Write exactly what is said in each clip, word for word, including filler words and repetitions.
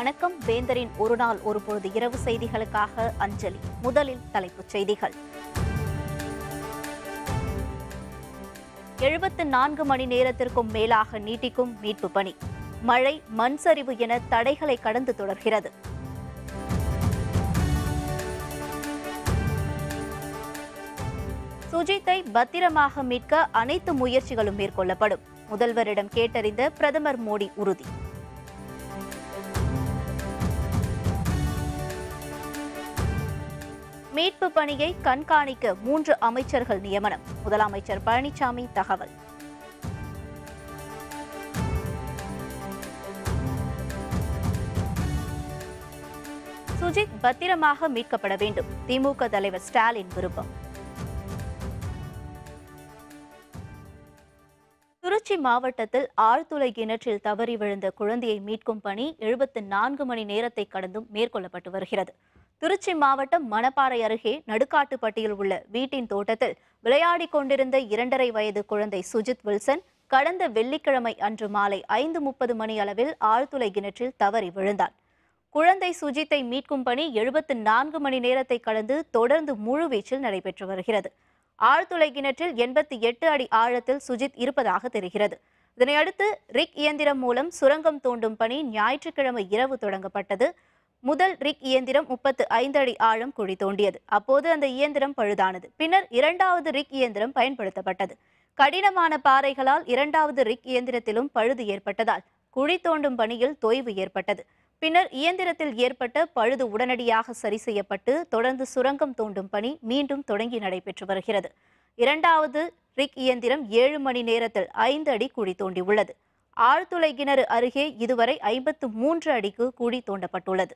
வணக்கம். வேந்தரின் ஒரு நாள் ஒரு பொழுது இரவு செய்திகளுக்காக அஞ்சலி. முதலில் தலைப்புச் செய்திகள். எழுபத்து நான்கு மணி நேரத்திற்கும் மேலாக நீட்டிக்கும் மீட்பு பணி. மழை, மண் சரிவு என தடைகளை கடந்து தொடர்கிறது. சுஜித்தை பத்திரமாக மீட்க அனைத்து முயற்சிகளும் மேற்கொள்ளப்படும். முதல்வரிடம் கேட்டறிந்த பிரதமர் மோடி உறுதி. மீட்பு பணியை கண்காணிக்க மூன்று அமைச்சர்கள் நியமனம். முதலமைச்சர் பழனிசாமி தகவல். சுஜித் பத்திரமாக மீட்கப்பட வேண்டும். திமுக தலைவர் ஸ்டாலின் விருப்பம். திருச்சி மாவட்டத்தில் ஆழ்துளை கிணற்றில் தவறி விழுந்த குழந்தையை மீட்கும் பணி எழுபத்து நான்கு மணி நேரத்தை கடந்தும் மேற்கொள்ளப்பட்டு வருகிறது. திருச்சி மாவட்டம் மணப்பாறை அருகே நடுக்காட்டுப்பட்டியில் உள்ள வீட்டின் தோட்டத்தில் விளையாடிக் கொண்டிருந்த இரண்டரை வயது குழந்தை சுஜித் வில்சன் கடந்த வெள்ளிக்கிழமை அன்று மாலை ஐந்து முப்பது மணி அளவில் ஆழ்துளை கிணற்றில் தவறி விழுந்தார். குழந்தை சுஜித்தை மீட்கும் பணி எழுபத்து நான்கு மணி நேரத்தை கடந்து தொடர்ந்து முழுவீச்சில் நடைபெற்று வருகிறது. ஆழ்துளை கிணற்றில் எண்பத்தி எட்டு அடி ஆழத்தில் சுஜித் இருப்பதாக தெரிகிறது. இதனையடுத்து ரிக் இயந்திரம் மூலம் சுரங்கம் தோண்டும் பணி ஞாயிற்றுக்கிழமை இரவு தொடங்கப்பட்டது. முதல் ரிக் இயந்திரம் முப்பத்து ஐந்து அடி ஆழம் குழி தோண்டியது. அப்போது அந்த இயந்திரம் பழுதானது. பின்னர் இரண்டாவது ரிக் இயந்திரம் பயன்படுத்தப்பட்டது. கடினமான பாறைகளால் இரண்டாவது ரிக் இயந்திரத்திலும் பழுது ஏற்பட்டதால் குழி தோண்டும் பணியில் தொய்வு ஏற்பட்டது. பின்னர் இயந்திரத்தில் ஏற்பட்ட பழுது உடனடியாக சரி செய்யப்பட்டு தொடர்ந்து சுரங்கம் தோண்டும் பணி மீண்டும் தொடங்கி நடைபெற்று வருகிறது. இரண்டாவது ரிக் இயந்திரம் ஏழு மணி நேரத்தில் ஐந்து அடி குழி தோண்டியுள்ளது. ஆழ்துளை கிணறு அருகே இதுவரை ஐம்பத்து மூன்று அடிக்கு குழி தோண்டப்பட்டுள்ளது.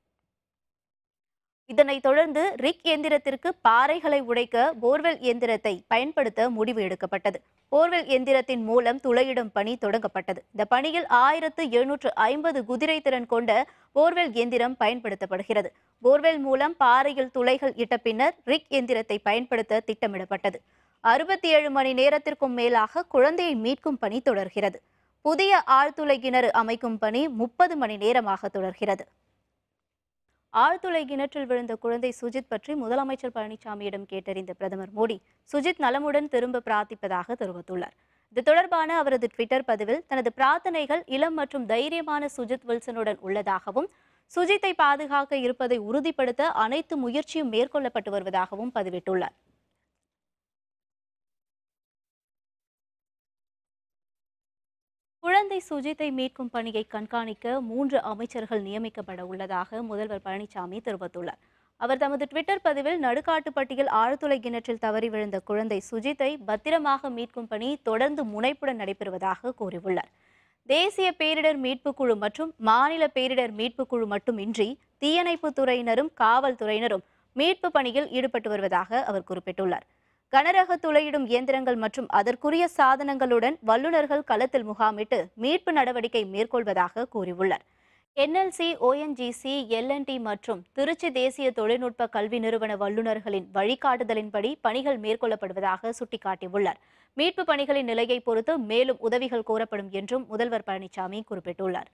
இதனைத் தொடர்ந்து ரிக் எந்திரத்திற்கு பாறைகளை உடைக்க போர்வெல் எந்திரத்தை பயன்படுத்த முடிவு எடுக்கப்பட்டது. போர்வெல் எந்திரத்தின் மூலம் துளையிடும் பணி தொடங்கப்பட்டது. இந்த பணியில் ஆயிரத்து எழுநூற்று ஐம்பது குதிரை திறன் கொண்ட போர்வெல் எந்திரம் பயன்படுத்தப்படுகிறது. போர்வெல் மூலம் பாறையில் துளைகள் இட்ட பின்னர் ரிக் எந்திரத்தை பயன்படுத்த திட்டமிடப்பட்டது. அறுபத்தி ஏழு மணி நேரத்திற்கும் மேலாக குழந்தையை மீட்கும் பணி தொடர்கிறது. புதிய ஆழ்துளை கிணறு அமைக்கும் பணி முப்பது மணி நேரமாக தொடர்கிறது. ஆழ்துளை கிணற்றில் விழுந்த குழந்தை சுஜித் பற்றி முதலமைச்சர் பழனிசாமியிடம் கேட்டறிந்த பிரதமர் மோடி சுஜித் நலமுடன் திரும்ப பிரார்த்திப்பதாக தெரிவித்துள்ளார். இது தொடர்பான அவரது ட்விட்டர் பதிவில் தனது பிரார்த்தனைகள் இளம் மற்றும் தைரியமான சுஜித் வில்சனுடன் உள்ளதாகவும் சுஜித்தை பாதுகாக்க இருப்பதை உறுதிப்படுத்த அனைத்து முயற்சியும் மேற்கொள்ளப்பட்டு வருவதாகவும் பதிவிட்டுள்ளார். குழந்தை சுஜித்தை மீட்கும் பணியை கண்காணிக்க மூன்று அமைச்சர்கள் நியமிக்கப்பட உள்ளதாக முதல்வர் பழனிசாமி தெரிவித்துள்ளார். அவர் தமது ட்விட்டர் பதிவில் நடுக்காட்டுப்பட்டியில் ஆழ்துளை கிணற்றில் தவறி விழுந்த குழந்தை சுஜித்தை பத்திரமாக மீட்கும் பணி தொடர்ந்து முனைப்புடன் நடைபெறுவதாக கூறியுள்ளார். தேசிய பேரிடர் மீட்புக் குழு மற்றும் மாநில பேரிடர் மீட்புக் குழு மட்டுமின்றி தீயணைப்பு துறையினரும் காவல்துறையினரும் மீட்பு பணியில் ஈடுபட்டு வருவதாக அவர் குறிப்பிட்டுள்ளார். கனரக துளையிடும் இயந்திரங்கள் மற்றும் அதற்குரிய சாதனங்களுடன் வல்லுநர்கள் களத்தில் முகாமிட்டு மீட்பு நடவடிக்கை மேற்கொள்வதாக கூறியுள்ளார். என்எல்சி, ஓஎன்ஜிசி, எல்என்டி மற்றும் திருச்சி தேசிய தொழில்நுட்ப கல்வி நிறுவன வல்லுநர்களின் வழிகாட்டுதலின்படி பணிகள் மேற்கொள்ளப்படுவதாக சுட்டிக்காட்டியுள்ளார். மீட்பு பணிகளின் நிலையை பொறுத்து மேலும் உதவிகள் கோரப்படும் என்றும் முதல்வர் பழனிசாமி குறிப்பிட்டுள்ளார்.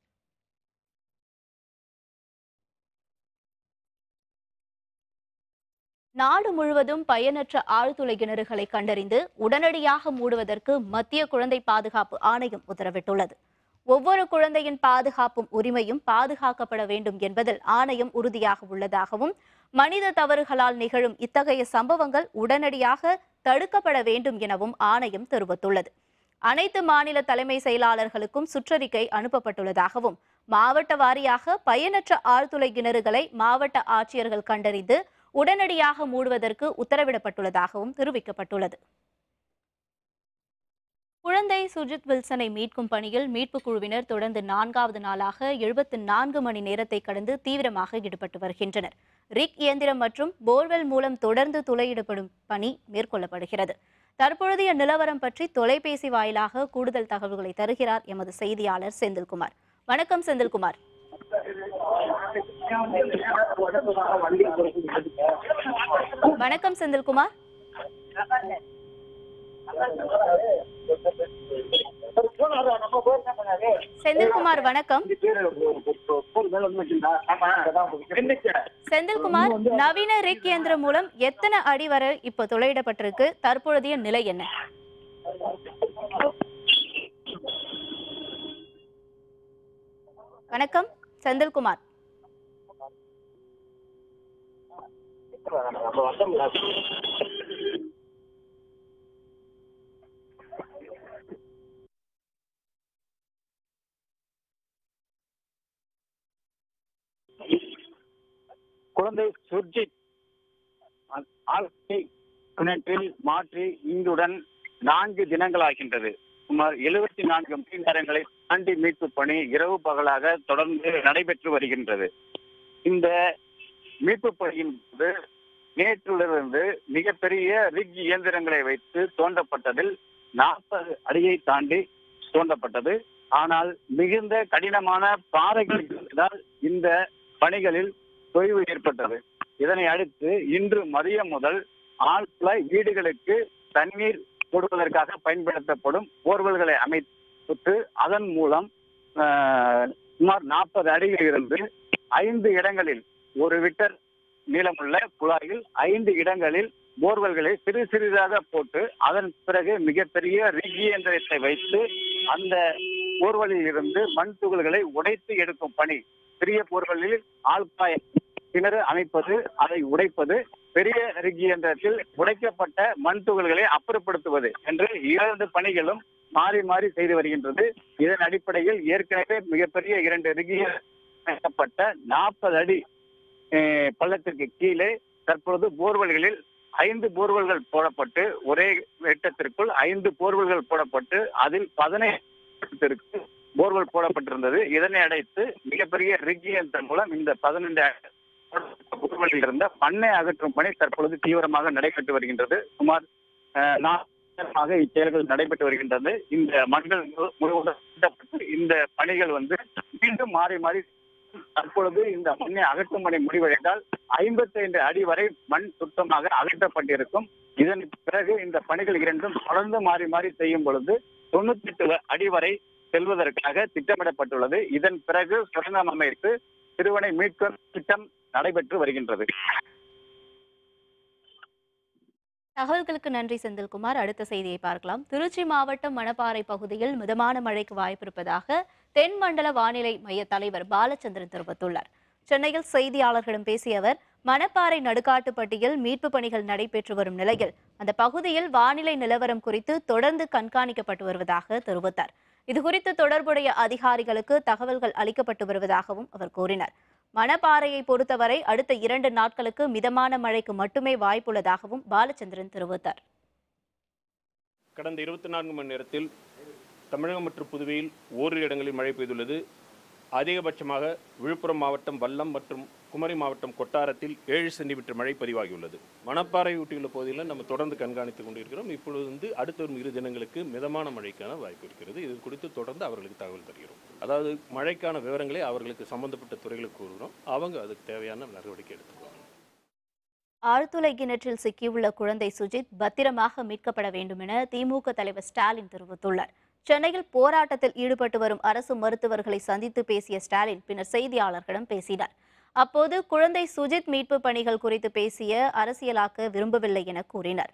நாடு முழுவதும் பயனற்ற ஆழ்துளை கிணறுகளை கண்டறிந்து உடனடியாக மூடுவதற்கு மத்திய குழந்தை பாதுகாப்பு ஆணையம் உத்தரவிட்டுள்ளது. ஒவ்வொரு குழந்தையின் பாதுகாப்பும் உரிமையும் பாதுகாக்கப்பட வேண்டும் என்பதில் ஆணையம் உறுதியாக உள்ளதாகவும் மனித தவறுகளால் நிகழும் இத்தகைய சம்பவங்கள் உடனடியாக தடுக்கப்பட வேண்டும் எனவும் ஆணையம் தெரிவித்துள்ளது. அனைத்து மாநில தலைமை செயலாளர்களுக்கும் சுற்றறிக்கை அனுப்பப்பட்டுள்ளதாகவும் மாவட்ட வாரியாக பயனற்ற ஆழ்துளை கிணறுகளை மாவட்ட ஆட்சியர்கள் கண்டறிந்து உடனடியாக மூடுவதற்கு உத்தரவிடப்பட்டுள்ளதாகவும் தெரிவிக்கப்பட்டுள்ளது. குழந்தை சுஜித் வில்சனை மீட்கும் பணியில் மீட்புக் குழுவினர் தொடர்ந்து நான்காவது நாளாக எழுபத்து நான்கு மணி நேரத்தை கடந்து தீவிரமாக ஈடுபட்டு வருகின்றனர். ரிக் இயந்திரம் மற்றும் போர்வெல் மூலம் தொடர்ந்து துளையிடப்படும் பணி மேற்கொள்ளப்படுகிறது. தற்பொழுதைய நிலவரம் பற்றி தொலைபேசி வாயிலாக கூடுதல் தகவல்களை தருகிறார் எமது செய்தியாளர் செந்தில்குமார். வணக்கம் செந்தில்குமார். வணக்கம் செந்தில்குமார். செந்தில்குமார் வணக்கம். செந்தில்குமார், நவீன ரிக் இயந்திரம் மூலம் எத்தனை அடி வரை இப்ப துளையிடப்பட்டிருக்கு? தற்பொழுதைய நிலை என்ன? வணக்கம் செந்தில்குமார். குழந்தை சுர்ஜித் கிணற்றில் மாற்றி இங்குடன் நான்கு தினங்களாகின்றது. சுமார் எழுபத்தி நான்கு மணி நேரங்களை தாண்டி மீட்பு பணி இரவு பகலாக தொடர்ந்து நடைபெற்று வருகின்றது. இந்த மீட்பு பணியின் போது நேற்றிலிருந்து மிகப்பெரிய ரிக் இயந்திரங்களை வைத்து தோண்டப்பட்டதில் நாற்பது அடியை தாண்டி தோண்டப்பட்டது. ஆனால் மிகுந்த கடினமான பாறைகள் இருந்ததால் இந்த பணிகளில் தொய்வு ஏற்பட்டது. இதனை அடுத்து இன்று மதியம் முதல் ஆழ்குழாய் வீடுகளுக்கு தண்ணீர் கொடுப்பதற்காக பயன்படுத்தப்படும் போர்வெல்களை அமைத்து அதன் மூலம் சுமார் நாற்பது அடியில் இருந்து ஐந்து இடங்களில் ஒரு மீட்டர் நீளமுள்ள குழாயில் ஐந்து இடங்களில் போர்வெல்களை சிறு சிறிதாக போட்டு அதன் பிறகு மிகப்பெரிய ரிக் இயந்திரத்தை வைத்து அந்த போர்வெல்லில் இருந்து மண் துகள்களை உடைத்து எடுக்கும் பணி. சிறிய போர்வெல்லில் ஆழ்குழாய் கிணறு அமைப்பது, அதை உடைப்பது, பெரிய ரிக் இயந்திரத்தில் உடைக்கப்பட்ட மண் துகள்களை அப்புறப்படுத்துவது என்று இரண்டு பணிகளும் மாறி மாறி செய்து வருகின்றது. இதன் அடிப்படையில் ஏற்கனவே மிகப்பெரிய இரண்டு ரிக் அமைக்கப்பட்ட நாற்பது அடி பள்ளத்திற்கு கீழே தற்பொழுது போர்வெல்களில் ஐந்து போர்வெல்கள் போடப்பட்டு ஒரே வெட்டத்திற்குள் ஐந்து போர்வெல்கள் போடப்பட்டு அதில் பதினைந்து போர்வெல் போடப்பட்டிருந்தது. இதனை அடைத்து மிகப்பெரிய ரிக் இயந்திரம் மூலம் இந்த பதினைந்து போர்வெல்லில் இருந்த மண்ணை அகற்றும் பணி தற்பொழுது தீவிரமாக நடைபெற்று வருகின்றது. சுமார் நான்காக இச்செயல்கள் நடைபெற்று வருகின்றது. இந்த மண்கள் முழுவதும் இந்த பணிகள் வந்து மீண்டும் மாறி மாறி தற்பொழுது இந்த மண்ணை அகற்றும் பணி முடிவடைந்தால் ஐம்பத்தி ஐந்து அடி வரை மண் சுத்தமாக அகற்றப்பட்டிருக்கும். இதன் பிறகு இந்த பணிகள் இரண்டும் தொடர்ந்து மாறி மாறி செய்யும் பொழுது தொண்ணூத்தி எட்டு அடி வரை செல்வதற்காக திட்டமிடப்பட்டுள்ளது. இதன் பிறகு சுரங்கம் அமைத்து சிறுவனை மீட்கும் திட்டம் நடைபெற்று வருகின்றது. தகவல்களுக்கு நன்றி செந்தில்குமார். அடுத்த செய்தியை பார்க்கலாம். திருச்சி மாவட்டம் மணப்பாறை பகுதியில் மிதமான மழைக்கு வாய்ப்பிருப்பதாக தென் மண்டல வானிலை மைய தலைவர் பாலச்சந்திரன் தெரிவித்துள்ளார். சென்னையில் செய்தியாளர்களிடம் பேசிய அவர், மணப்பாறை நடுக்காட்டுப்பட்டியில் மீட்பு பணிகள் நடைபெற்று வரும் நிலையில் அந்த பகுதியில் வானிலை நிலவரம் குறித்து தொடர்ந்து கண்காணிக்கப்பட்டு வருவதாக தெரிவித்தார். இதுகுறித்து தொடர்புடைய அதிகாரிகளுக்கு தகவல்கள் அளிக்கப்பட்டு வருவதாகவும் அவர் கூறினார். மணப்பாறையை பொறுத்தவரை அடுத்த இரண்டு நாட்களுக்கு மிதமான மழைக்கு மட்டுமே வாய்ப்புள்ளதாகவும் பாலச்சந்திரன் தெரிவித்தார். கடந்த இருபத்தி நான்கு மணி நேரத்தில் தமிழகம் மற்றும் புதுவையில் ஓரிரு இடங்களில் மழை பெய்துள்ளது. அதிகபட்சமாக விழுப்புரம் மாவட்டம் வல்லம் மற்றும் குமரி மாவட்டம் கொட்டாரத்தில் ஏழு சென்டிமீட்டர் மழை பதிவாகியுள்ளது. மணப்பாறை ஒட்டியுள்ள பகுதியில் நம்ம தொடர்ந்து கண்காணித்துக் கொண்டிருக்கிறோம். இப்பொழுது வந்து அடுத்த வரும் இரு தினங்களுக்கு மிதமான மழைக்கான வாய்ப்பு இருக்கிறது. இது குறித்து தொடர்ந்து அவர்களுக்கு தகவல் தருகிறோம். அதாவது மழைக்கான விவரங்களை அவர்களுக்கு சம்பந்தப்பட்ட துறைகளுக்கு கூறுகிறோம். அவங்க அதுக்கு தேவையான நடவடிக்கை எடுத்துக்குவாங்க. ஆழ்துளை கிணற்றில் சிக்கியுள்ள குழந்தை சுஜித் பத்திரமாக மீட்கப்பட வேண்டும் என திமுக தலைவர் ஸ்டாலின் தெரிவித்துள்ளார். சென்னையில் போராட்டத்தில் ஈடுபட்டு வரும் அரசு மருத்துவர்களை சந்தித்து பேசிய ஸ்டாலின் பின்னர் செய்தியாளர்களிடம் பேசினார். அப்போது குழந்தை சுஜித் மீட்பு பணிகள் குறித்து பேசிய அரசியலாக்க விரும்பவில்லை என கூறினார்.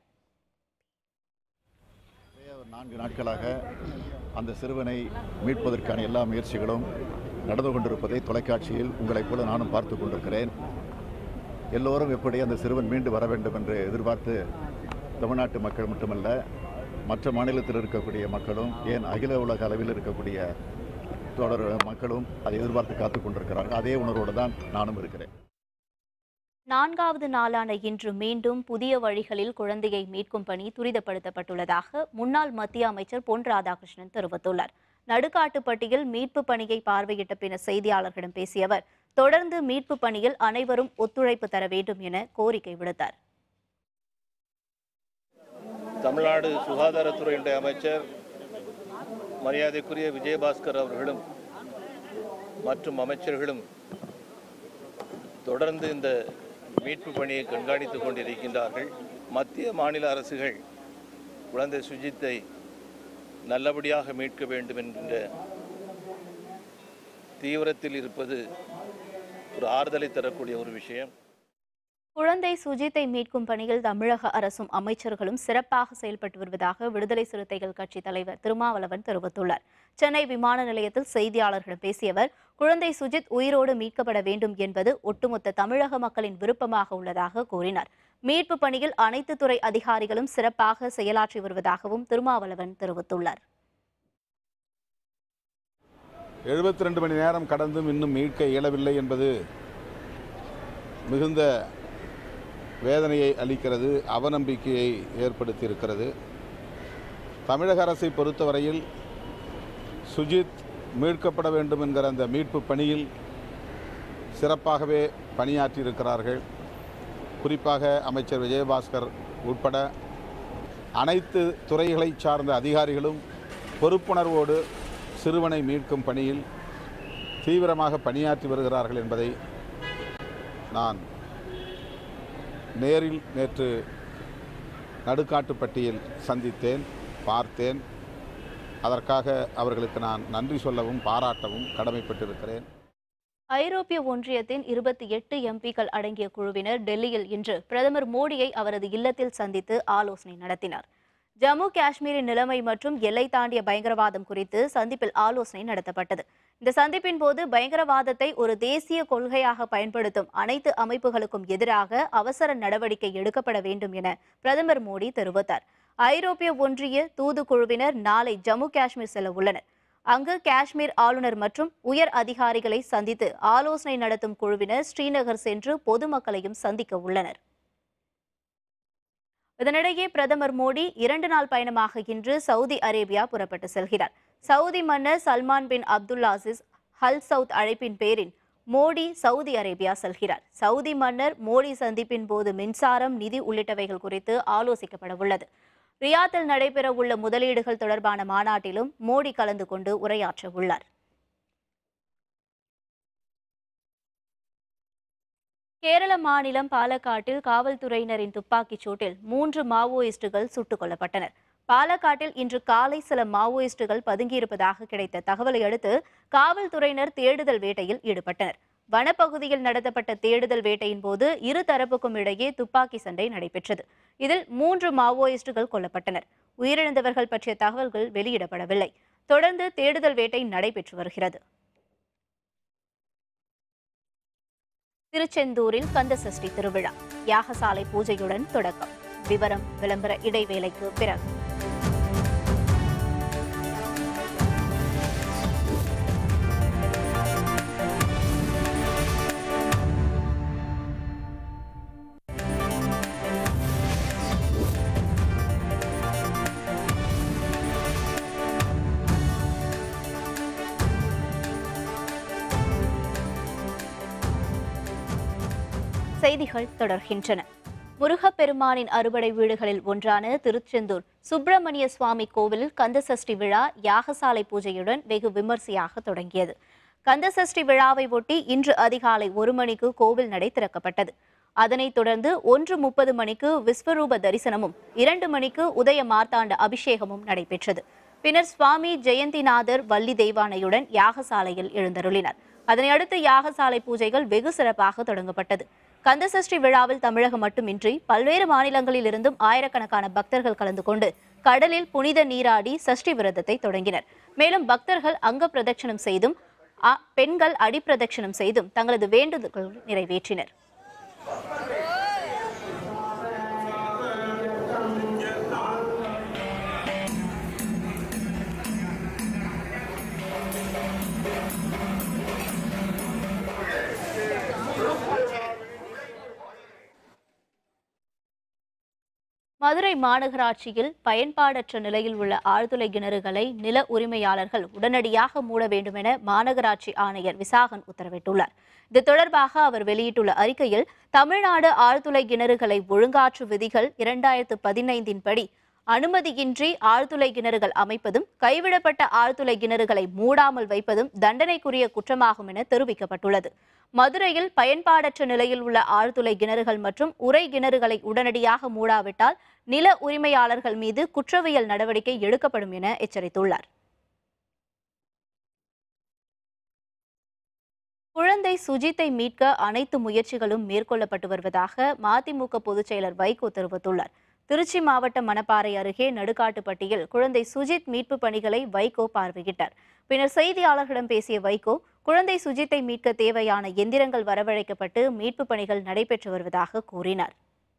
நான்கு நாட்களாக அந்த சிறுவனை மீட்பதற்கான எல்லா முயற்சிகளும் நடந்து கொண்டிருப்பதை தொலைக்காட்சியில் உங்களைப் போல நானும் பார்த்து கொண்டிருக்கிறேன். எல்லோரும் எப்படி அந்த சிறுவன் மீண்டு வர வேண்டும் என்று எதிர்பார்த்து தமிழ்நாட்டு மக்கள் மட்டுமல்ல, மற்ற மாநிலத்தில் இருக்கக்கூடிய மக்களும், ஏன் அகில உலக அளவில் இருக்கக்கூடிய தொடர் மக்களும் அதை எதிர்பார்த்து காத்துக் கொண்டிருக்கிறார்கள். அதே உணர்வோடு தான் நானும் இருக்கிறேன். நான்காவது நாளான இன்று மீண்டும் புதிய வழிகளில் குழந்தையை மீட்கும் பணி துரிதப்படுத்தப்பட்டுள்ளதாக முன்னாள் மத்திய அமைச்சர் பொன் ராதாகிருஷ்ணன் தெரிவித்துள்ளார். நடுக்காட்டுப்பட்டியில் மீட்பு பணியை பார்வையிட்ட பின்னர் செய்தியாளர்களிடம் பேசிய அவர், தொடர்ந்து மீட்பு பணியில் அனைவரும் ஒத்துழைப்பு தர வேண்டும் என கோரிக்கை விடுத்தார். தமிழ்நாடு சுகாதாரத்துறையினுடைய அமைச்சர் மரியாதைக்குரிய விஜயபாஸ்கர் அவர்களும் மற்றும் அமைச்சர்களும் தொடர்ந்து இந்த மீட்பு பணியை கண்காணித்துக் கொண்டிருக்கின்றார்கள். மத்திய மாநில அரசுகள் குழந்தை சுஜித்தை நல்லபடியாக மீட்க வேண்டும் என்கின்ற தீவிரத்தில் இருப்பது ஒரு ஆறுதலை தரக்கூடிய ஒரு விஷயம். குழந்தை சுஜித்தை மீட்கும் பணியில் தமிழக அரசும் அமைச்சர்களும் சிறப்பாக செயல்பட்டு வருவதாக விடுதலை சிறுத்தைகள் கட்சி தலைவர் திருமாவளவன் தெரிவித்துள்ளார். சென்னை விமான நிலையத்தில் செய்தியாளர்களிடம் பேசிய அவர், குழந்தை சுஜித் உயிரோடு மீட்கப்பட வேண்டும் என்பது ஒட்டுமொத்த தமிழக மக்களின் விருப்பமாக உள்ளதாக கூறினார். மீட்பு பணியில் அனைத்து துறை அதிகாரிகளும் சிறப்பாக செயலாற்றி வருவதாகவும் திருமாவளவன் தெரிவித்துள்ளார். எழுபத்தி ரெண்டு மணி நேரம் கடந்தும் இன்னும் மீட்க இயலவில்லை என்பது மிகுந்த வேதனையை அளிக்கிறது, அவநம்பிக்கையை ஏற்படுத்தியிருக்கிறது. தமிழக அரசை பொறுத்தவரையில் சுஜித் மீட்கப்பட வேண்டும் என்கிற அந்த மீட்பு பணியில் சிறப்பாகவே பணியாற்றியிருக்கிறார்கள். குறிப்பாக அமைச்சர் விஜயபாஸ்கர் உட்பட அனைத்து துறைகளை சார்ந்த அதிகாரிகளும் பொறுப்புணர்வோடு சிறுவனை மீட்கும் பணியில் தீவிரமாக பணியாற்றி வருகிறார்கள் என்பதை நான் நேரில் நேற்று நடுக்காட்டுப்பட்டியில் சந்தித்தேன், பார்த்தேன். அதற்காக அவர்களுக்கு நான் நன்றி சொல்லவும் பாராட்டவும் கடமைப்பட்டிருக்கிறேன். ஐரோப்பிய ஒன்றியத்தின் இருபத்தி எட்டு எம்பிக்கள் அடங்கிய குழுவினர் டெல்லியில் இன்று பிரதமர் மோடியை அவரது இல்லத்தில் சந்தித்து ஆலோசனை நடத்தினார். ஜம்மு காஷ்மீரின் நிலைமை மற்றும் எல்லை தாண்டிய பயங்கரவாதம் குறித்து சந்திப்பில் ஆலோசனை நடத்தப்பட்டது. இந்த சந்திப்பின் போது பயங்கரவாதத்தை ஒரு தேசிய கொள்கையாக பயன்படுத்தும் அனைத்து அமைப்புகளுக்கும் எதிராக அவசர நடவடிக்கை எடுக்கப்பட வேண்டும் என பிரதமர் மோடி தெரிவித்தார். ஐரோப்பிய ஒன்றிய தூதுக்குழுவினர் நாளை ஜம்மு காஷ்மீர் செல்ல உள்ளனர். அங்கு காஷ்மீர் ஆளுநர் மற்றும் உயர் அதிகாரிகளை சந்தித்து ஆலோசனை நடத்தும் குழுவினர் ஸ்ரீநகர் சென்று பொதுமக்களையும் சந்திக்க உள்ளனர். இதனிடையே பிரதமர் மோடி இரண்டு நாள் பயணமாக இன்று சவுதி அரேபியா புறப்பட்டு செல்கிறார். சவுதி மன்னர் Salman bin Abdul Aziz Al Saud அழைப்பின் பேரில் மோடி சவுதி அரேபியா செல்கிறார். சவுதி மன்னர் மோடி சந்திப்பின் போது மின்சாரம், நிதி உள்ளிட்டவைகள் குறித்து ஆலோசிக்கப்பட உள்ளது. ரியாத்தில் நடைபெற உள்ள முதலீடுகள் தொடர்பான மாநாட்டிலும் மோடி கலந்து கொண்டு உரையாற்ற உள்ளார். கேரள மாநிலம் பாலக்காட்டில் காவல்துறையினரின் துப்பாக்கிச் சூட்டில் மூன்று மாவோயிஸ்டுகள் சுட்டுக் கொல்லப்பட்டனர். பாலக்காட்டில் இன்று காலை சில மாவோயிஸ்டுகள் பதுங்கியிருப்பதாக கிடைத்த தகவலை அடுத்து காவல்துறையினர் தேடுதல் வேட்டையில் ஈடுபட்டனர். வனப்பகுதியில் நடத்தப்பட்ட தேடுதல் வேட்டையின் போது இரு தரப்புக்கும் இடையே துப்பாக்கி சண்டை நடைபெற்றது. இதில் மூன்று மாவோயிஸ்டுகள் கொல்லப்பட்டனர். உயிரிழந்தவர்கள் பற்றிய தகவல்கள் வெளியிடப்படவில்லை. தொடர்ந்து தேடுதல் வேட்டை நடைபெற்று வருகிறது. திருச்செந்தூரில் கந்தசஷ்டி திருவிழா யாகசாலை பூஜையுடன் தொடக்கம். விவரம் விளம்பர இடைவேளைக்கு பிறகு. செய்திகள் தொடர்கின்றன. முருகப்பெருமானின் அறுபடை வீடுகளில் ஒன்றான திருச்செந்தூர் சுப்பிரமணிய சுவாமி கோவிலில் கந்தசஷ்டி விழா யாகசாலை பூஜையுடன் வெகு விமர்சையாக தொடங்கியது. கந்தசஷ்டி விழாவை ஒட்டி இன்று அதிகாலை ஒரு மணிக்கு கோவில் நடை திறக்கப்பட்டது. அதனைத் தொடர்ந்து ஒன்று முப்பது மணிக்கு விஸ்வரூப தரிசனமும் இரண்டு மணிக்கு உதய மார்த்தாண்ட அபிஷேகமும் நடைபெற்றது. பின்னர் சுவாமி ஜெயந்திநாதர் வள்ளி தெய்வானையுடன் யாகசாலையில் எழுந்தருளினார். அதனையடுத்து யாகசாலை பூஜைகள் வெகு சிறப்பாக தொடங்கப்பட்டது. கந்தசஷ்டி விழாவில் தமிழகம் மட்டுமின்றி பல்வேறு மாநிலங்களில் இருந்தும் ஆயிரக்கணக்கான பக்தர்கள் கலந்து கொண்டு கடலில் புனித நீராடி சஷ்டி விரதத்தை தொடங்கினர். மேலும் பக்தர்கள் அங்க பிரதட்சணம் செய்தும் பெண்கள் அடிப்பிரதட்சணம் செய்தும் தங்களது வேண்டுதல்களை நிறைவேற்றினர். மதுரை மாநகராட்சியில் பயன்பாடற்ற நிலையில் உள்ள ஆழ்துளை கிணறுகளை நில உரிமையாளர்கள் உடனடியாக மூட வேண்டும் என மாநகராட்சி ஆணையர் விசாகன் உத்தரவிட்டுள்ளார். இது தொடர்பாக அவர் வெளியிட்டுள்ள அறிக்கையில், தமிழ்நாடு ஆழ்துளை கிணறுகளை ஒழுங்காற்று விதிகள் இரண்டாயிரத்து பதினைந்தின் படி அனுமதியின்றி ஆழ்துளை கிணறுகள் அமைப்பதும் கைவிடப்பட்ட ஆழ்துளை கிணறுகளை மூடாமல் வைப்பதும் தண்டனைக்குரிய குற்றமாகும் என தெரிவிக்கப்பட்டுள்ளது. மதுரையில் பயன்பாடற்ற நிலையில் உள்ள ஆழ்துளை கிணறுகள் மற்றும் உறை கிணறுகளை உடனடியாக மூடாவிட்டால் நில உரிமையாளர்கள் மீது குற்றவியல் நடவடிக்கை எடுக்கப்படும் என எச்சரித்துள்ளார். குழந்தை சுஜித்தை மீட்க அனைத்து முயற்சிகளும் மேற்கொள்ளப்பட்டு வருவதாக மதிமுக பொதுச் செயலர் வைகோ தெரிவித்துள்ளார். திருச்சி மாவட்டம் மணப்பாறை அருகே நடுக்காட்டுப்பட்டியில் குழந்தை சுஜித் மீட்பு பணிகளை வைகோ பார்வையிட்டார். பின்னர் செய்தியாளர்களிடம் பேசிய வைகோ, குழந்தை சுஜித்தை மீட்க தேவையான எந்திரங்கள் வரவழைக்கப்பட்டு மீட்பு பணிகள் நடைபெற்று வருவதாக கூறினார்.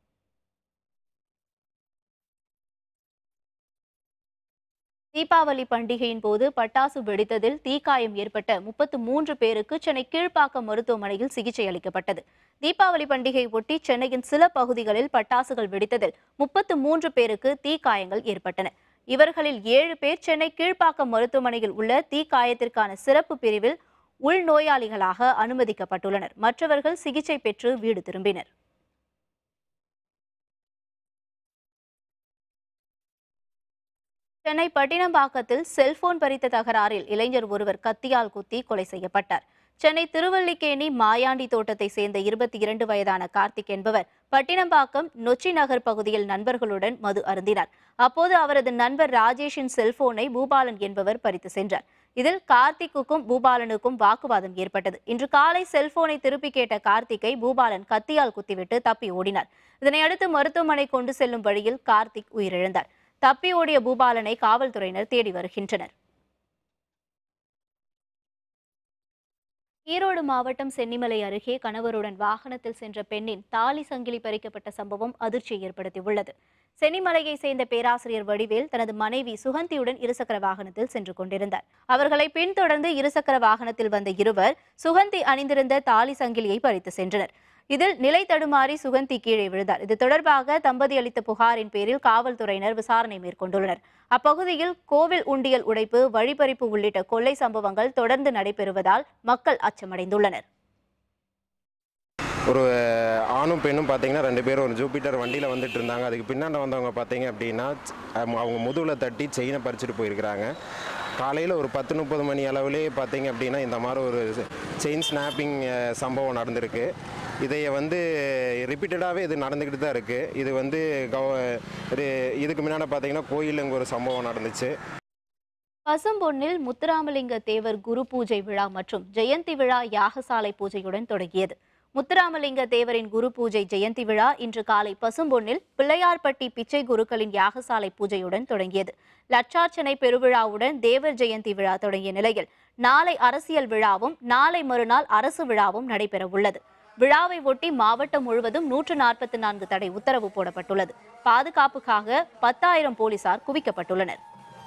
தீபாவளி பண்டிகையின் போது பட்டாசு வெடித்ததில் தீக்காயம் ஏற்பட்ட முப்பத்து மூன்று பேருக்கு சென்னை கீழ்ப்பாக்கம் மருத்துவமனையில் சிகிச்சை அளிக்கப்பட்டது. தீபாவளி பண்டிகையை ஒட்டி சென்னையின் சில பகுதிகளில் பட்டாசுகள் வெடித்ததில் முப்பத்து மூன்று பேருக்கு தீக்காயங்கள் ஏற்பட்டன. இவர்களில் ஏழு பேர் சென்னை கீழ்ப்பாக்கம் மருத்துவமனையில் உள்ள தீக்காயத்திற்கான சிறப்பு பிரிவில் உள்நோயாளிகளாக அனுமதிக்கப்பட்டுள்ளனர். மற்றவர்கள் சிகிச்சை பெற்று வீடு திரும்பினர். சென்னை பட்டினம்பாக்கத்தில் செல்போன் பறித்த தகராறில் இளைஞர் ஒருவர் கத்தியால் குத்தி கொலை செய்யப்பட்டார். சென்னை திருவல்லிக்கேணி மாயாண்டி தோட்டத்தை சேர்ந்த இருபத்தி இரண்டு வயதான கார்த்திக் என்பவர் பட்டினம்பாக்கம் நொச்சி நகர் பகுதியில் நண்பர்களுடன் மது அருந்தினார். அப்போது அவரது நண்பர் ராஜேஷின் செல்போனை பூபாலன் என்பவர் பறித்து சென்றார். இதில் கார்த்திக்குக்கும் பூபாலனுக்கும் வாக்குவாதம் ஏற்பட்டது. இன்று காலை செல்போனை திருப்பி கேட்ட கார்த்திக்கை பூபாலன் கத்தியால் குத்திவிட்டு தப்பி ஓடினார். இதனையடுத்து மருத்துவமனை கொண்டு செல்லும் வழியில் கார்த்திக் உயிரிழந்தார். தப்பி ஓடிய பூபாலனை காவல்துறையினர் தேடி வருகின்றனர். ஈரோடு மாவட்டம் சென்னிமலை அருகே கணவருடன் வாகனத்தில் சென்ற பெண்ணின் தாலி சங்கிலி பறிக்கப்பட்ட சம்பவம் அதிர்ச்சியை ஏற்படுத்தியுள்ளது. சென்னிமலையை சேர்ந்த பேராசிரியர் வடிவேல் தனது மனைவி சுகந்தியுடன் இருசக்கர வாகனத்தில் சென்று கொண்டிருந்தார். அவர்களை பின்தொடர்ந்து இருசக்கர வாகனத்தில் வந்த இருவர் சுகந்தி அணிந்திருந்த தாலி சங்கிலியை பறித்து சென்றனர். இதில் நிலை தடுமாறி சுகந்தி கீழே விழுந்தார். இது தொடர்பாக தம்பதி அளித்த புகாரின் பேரில் காவல்துறையினர் விசாரணை மேற்கொண்டுள்ளனர். அப்பகுதியில் கோவில் உண்டியல் உடைப்பு, வழிபறிப்பு உள்ளிட்ட கொள்ளை சம்பவங்கள் தொடர்ந்து நடைபெறுவதால் மக்கள் அச்சமடைந்துள்ளனர். ஒரு ஆணும் பெண்ணும் பார்த்தீங்கன்னா ரெண்டு பேரும் ஒரு ஜூபிட்டர் வண்டியில் வந்துட்டு இருந்தாங்க. அதுக்கு பின்னாடி வந்தவங்க பார்த்தீங்க அப்படின்னா அவங்க முதுகில் தட்டி செயினை பறிச்சுட்டு போயிருக்கிறாங்க. காலையில் ஒரு பத்து முப்பது மணி அளவுலே பார்த்தீங்க அப்படின்னா இந்த மாதிரி ஒரு செயின் ஸ்னாப்பிங் சம்பவம் நடந்திருக்கு. இதை வந்து ரிப்பீட்டடாகவே இது நடந்துக்கிட்டு தான் இருக்குது. இது வந்து கவ இதுக்கு முன்னாடி பார்த்தீங்கன்னா கோயிலில் இங்கே ஒரு சம்பவம் நடந்துச்சு. பசும்பொன்னில் முத்துராமலிங்க தேவர் குரு பூஜை விழா மற்றும் ஜெயந்தி விழா யாகசாலை பூஜையுடன் தொடங்கியது. முத்துராமலிங்க தேவரின் குரு பூஜை ஜெயந்தி விழா இன்று காலை பசும்பொன்னில் பிள்ளையார்பட்டி பிச்சை குருக்களின் யாகசாலை பூஜையுடன் தொடங்கியது. லட்சார்ச்சனை பெருவிழாவுடன் தேவர் ஜெயந்தி விழா தொடங்கிய நிலையில் நாளை அரசியல் விழாவும் நாளை மறுநாள் அரசு விழாவும் நடைபெற உள்ளது. விழாவை ஒட்டி மாவட்டம் முழுவதும் நூற்று நாற்பத்தி நான்கு தடை உத்தரவு போடப்பட்டுள்ளது. பாதுகாப்புக்காக பத்தாயிரம் போலீசார் குவிக்கப்பட்டுள்ளனர்.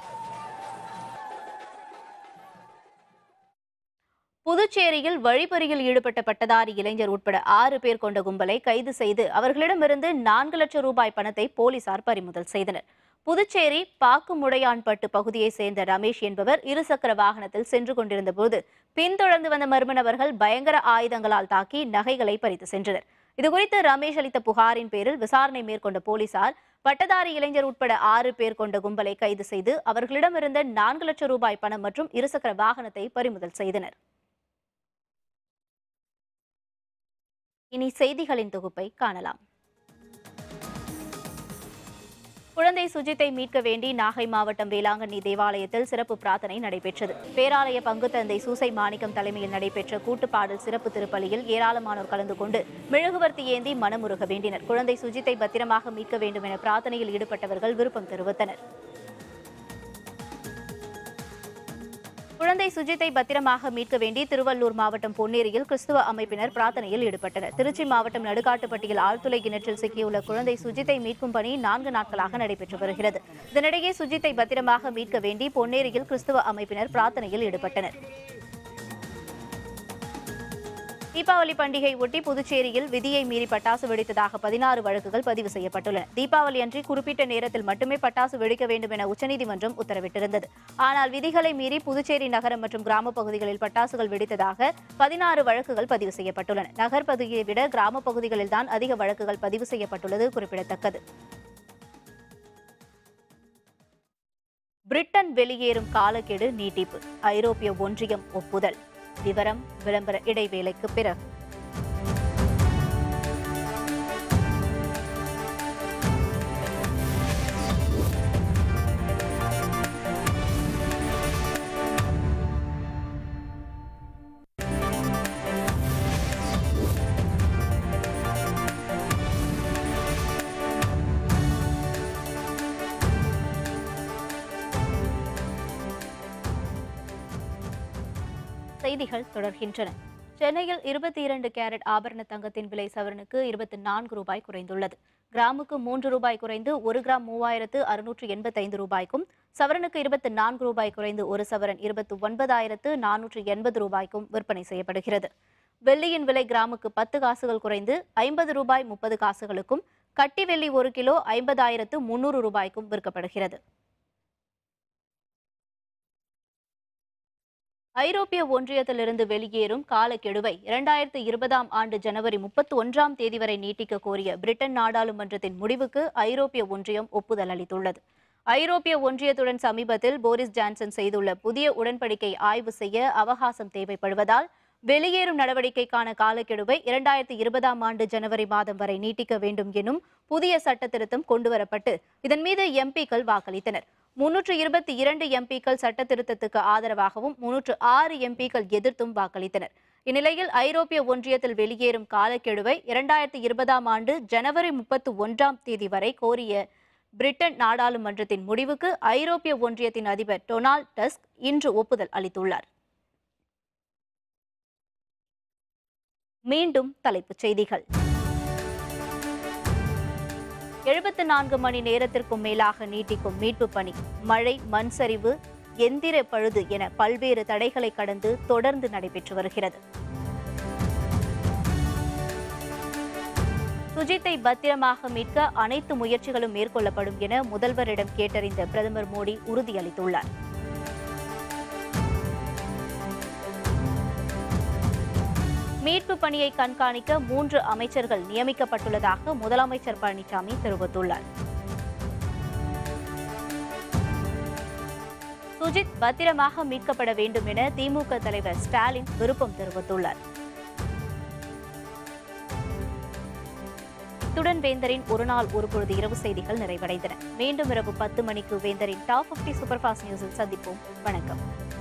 புதுச்சேரியில் வழிப்பறியில் ஈடுபட்ட பட்டதாரி இளைஞர் உட்பட ஆறு பேர் கொண்ட கும்பலை கைது செய்து அவர்களிடமிருந்து நான்கு லட்சம் ரூபாய் பணத்தை போலீசார் பறிமுதல் செய்தனர். புதுச்சேரி பாக்குமுடையான்பட்டு பகுதியை சேர்ந்த ரமேஷ் என்பவர் இருசக்கர வாகனத்தில் சென்று கொண்டிருந்த போது பின்தொடர்ந்து வந்த மர்ம நபர்கள் பயங்கர ஆயுதங்களால் தாக்கி நகைகளை பறித்து சென்றனர். இதுகுறித்து ரமேஷ் அளித்த புகாரின் பேரில் விசாரணை மேற்கொண்ட போலீசார் பட்டதாரி இளைஞர் உட்பட ஆறு பேர் கொண்ட கும்பலை கைது செய்து அவர்களிடமிருந்த நான்கு லட்சம் ரூபாய் பணம் மற்றும் இருசக்கர வாகனத்தை பறிமுதல் செய்தனர். இனி செய்திகளின் தொகுப்பை காணலாம். குழந்தை சுஜித்தை மீட்க வேண்டி நாகை மாவட்டம் வேளாங்கண்ணி தேவாலயத்தில் சிறப்பு பிரார்த்தனை நடைபெற்றது. பேராலய பங்கு தந்தை சூசை மாணிக்கம் தலைமையில் நடைபெற்ற கூட்டுப்பாடல் சிறப்பு திருப்பலியில் ஏராளமானோர் கலந்து கொண்டு மெழுகுவர்த்தி ஏந்தி மனமுருக வேண்டினர். குழந்தை சுஜித்தை பத்திரமாக மீட்க வேண்டும் என பிரார்த்தனையில் ஈடுபட்டவர்கள் விருப்பம் தெரிவித்தனர். குழந்தை சுஜித்தை பத்திரமாக மீட்க வேண்டி திருவள்ளூர் மாவட்டம் பொன்னேரியில் கிறிஸ்துவ அமைப்பினர் பிரார்த்தனையில் ஈடுபட்டனர். திருச்சி மாவட்டம் நடுக்காட்டுப்பட்டியில் ஆழ்துளை கிணற்றில் சிக்கியுள்ள குழந்தை சுஜித்தை மீட்கும் பணி நான்கு நாட்களாக நடைபெற்று வருகிறது. இதனிடையே சுஜித்தை பத்திரமாக மீட்க வேண்டி பொன்னேரியில் கிறிஸ்துவ அமைப்பினர் பிரார்த்தனையில் ஈடுபட்டனர். தீபாவளி பண்டிகை ஒட்டி புதுச்சேரியில் விதியை மீறி பட்டாசு வெடித்ததாக பதினாறு வழக்குகள் பதிவு செய்யப்பட்டுள்ளன. தீபாவளி அன்றி குறிப்பிட்ட நேரத்தில் மட்டுமே பட்டாசு வெடிக்க வேண்டும் என உச்சநீதிமன்றம் உத்தரவிட்டிருந்தது. ஆனால் விதிகளை மீறி புதுச்சேரி நகரம் மற்றும் கிராம பகுதிகளில் பட்டாசுகள் வெடித்ததாக பதினாறு வழக்குகள் பதிவு செய்யப்பட்டுள்ளன. நகர் பகுதியை விட கிராம பகுதிகளில்தான் அதிக வழக்குகள் பதிவு செய்யப்பட்டுள்ளது குறிப்பிடத்தக்கது. பிரிட்டன் வெளியேறும் காலக்கெடு நீட்டிப்பு, ஐரோப்பிய ஒன்றியம் ஒப்புதல். விவரம் விளம்பர இடைவேளைக்கு பிறகு. செய்திகள் தொடர்கின்றன. சென்னையில் இருபத்தி இரண்டு கேரட் ஆபரண தங்கத்தின் விலை சவரனுக்கு இருபத்தி நான்கு ரூபாய் குறைந்துள்ளது. கிராமுக்கு மூன்று ரூபாய் குறைந்து ஒரு கிராம் மூவாயிரத்து அறுநூற்று எண்பத்தி ஐந்து ரூபாய்க்கும், சவரனுக்கு இருபத்தி நான்கு ரூபாய் குறைந்து ஒரு சவரன் இருபத்தி ஒன்பதாயிரத்து நானூற்று எண்பது ரூபாய்க்கும் விற்பனை செய்யப்படுகிறது. வெள்ளியின் விலை கிராமுக்கு பத்து காசுகள் குறைந்து ஐம்பது ரூபாய் முப்பது காசுகளுக்கும், கட்டி வெள்ளி ஒரு கிலோ ஐம்பதாயிரத்து முன்னூறு ரூபாய்க்கும் விற்கப்படுகிறது. ஐரோப்பிய ஒன்றியத்திலிருந்து வெளியேறும் காலக்கெடுவை இரண்டாயிரத்து இருபதாம் ஆண்டு ஜனவரி முப்பத்தி ஒன்றாம் தேதி வரை நீட்டிக்க கோரிய பிரிட்டன் நாடாளுமன்றத்தின் முடிவுக்கு ஐரோப்பிய ஒன்றியம் ஒப்புதல் அளித்துள்ளது. ஐரோப்பிய ஒன்றியத்துடன் சமீபத்தில் போரிஸ் ஜான்சன் செய்துள்ள புதிய உடன்படிக்கை ஆய்வு செய்ய அவகாசம் தேவைப்படுவதால் வெளியேறும் நடவடிக்கைக்கான காலக்கெடுவை இரண்டாயிரத்து இருபதாம் ஆண்டு ஜனவரி மாதம் வரை நீட்டிக்க வேண்டும் எனும் புதிய சட்ட திருத்தம் கொண்டுவரப்பட்டு இதன் மீது எம்பிக்கள் வாக்களித்தனர். முன்னூற்று இருபத்தி இரண்டு எம்பிக்கள் சட்ட திருத்தத்துக்கு ஆதரவாகவும் முன்னூற்று ஆறு எம்பிக்கள் எதிர்த்தும் வாக்களித்தனர். இந்நிலையில் ஐரோப்பிய ஒன்றியத்தில் வெளியேறும் காலக்கெடுவை இரண்டாயிரத்தி இருபதாம் ஆண்டு ஜனவரி முப்பத்தி ஒன்றாம் தேதி வரை கோரிய பிரிட்டன் நாடாளுமன்றத்தின் முடிவுக்கு ஐரோப்பிய ஒன்றியத்தின் அதிபர் டொனால்ட் டஸ்க் இன்று ஒப்புதல் அளித்துள்ளார். மீண்டும் தலைப்புச் செய்திகள். எழுபத்தி நான்கு மணி நேரத்திற்கும் மேலாக நீட்டிக்கும் மீட்பு பணி, மழை, மண் சரிவு, எந்திர பழுது என பல்வேறு தடைகளை கடந்து தொடர்ந்து நடைபெற்று வருகிறது. சுஜித்தை பத்திரமாக மீட்க அனைத்து முயற்சிகளும் மேற்கொள்ளப்படும் என முதல்வரிடம் கேட்டறிந்த பிரதமர் மோடி உறுதியளித்துள்ளார். மீட்பு பணியை கண்காணிக்க மூன்று அமைச்சர்கள் நியமிக்கப்பட்டுள்ளதாக முதலமைச்சர் பழனிசாமி தெரிவித்துள்ளார். சுஜித் பத்திரமாக மீட்கப்பட வேண்டும் என திமுக தலைவர் ஸ்டாலின் விருப்பம் தெரிவித்துள்ளார். இத்துடன் வேந்தரின் ஒருநாள் ஒரு பொழுது இரவு செய்திகள் நிறைவடைந்தன. மீண்டும் இரவு பத்து மணிக்கு வேந்தரின் டாப் பிப்டி சூப்பர் ஃபாஸ்ட் நியூஸில் சந்திப்போம். வணக்கம்.